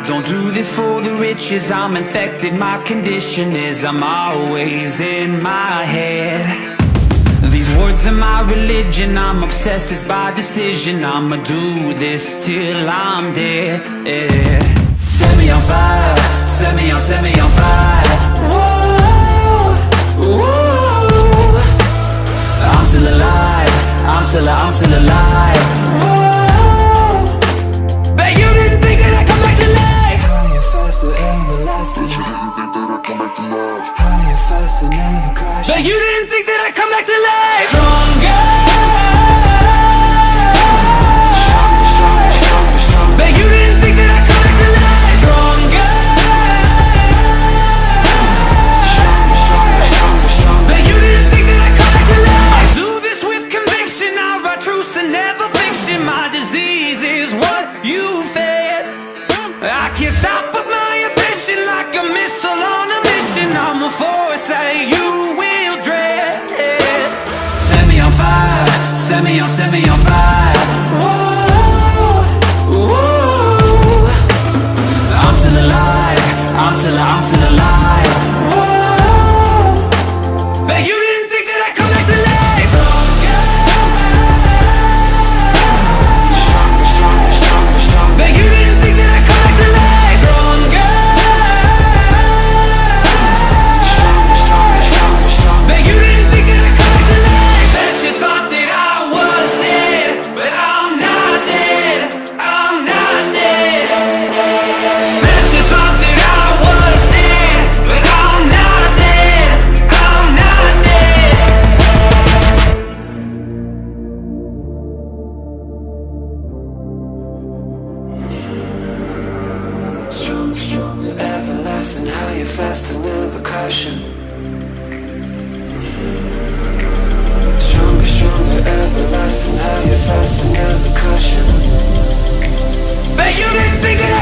don't do this for the riches, I'm infected, my condition is I'm always in my head. These words are my religion, I'm obsessed, it's by decision, I'ma do this till I'm dead, yeah. Set me on fire, set me on fire. Whoa, whoa. I'm still alive, I'm still alive. Whoa. Bet you didn't think that I'd come back to life. Higher, faster, everlasting. Bet you didn't think that I'd come back to life. Higher, faster, never crash. Bet you didn't think that I'd come back to life. Stronger. Bet you didn't think that I'd come back to life. Stronger. Bet you didn't think that I'd come back to life. I do this with conviction, I write truth and never fiction. My disease is what you fed. I can't stop but my ambition, like a missile on a mission. I'm a force that you will dread. Set me on fire, set me on fire. Whoa, whoa. I'm still alive, I'm still alive. Whoa. Bet you didn't think that I'd come back to life. Bet you didn't think that I'd come back to life. Bet you didn't think that I'd come back to life. Bet you thought that I was dead, but I'm not dead, I'm not dead. Bet you thought that I was dead, but I'm not dead, I'm not dead. Stronger, stronger, everlasting, higher, faster, never crashing. Stronger, stronger, everlasting, higher, faster, never crashing. Bet you didn't think that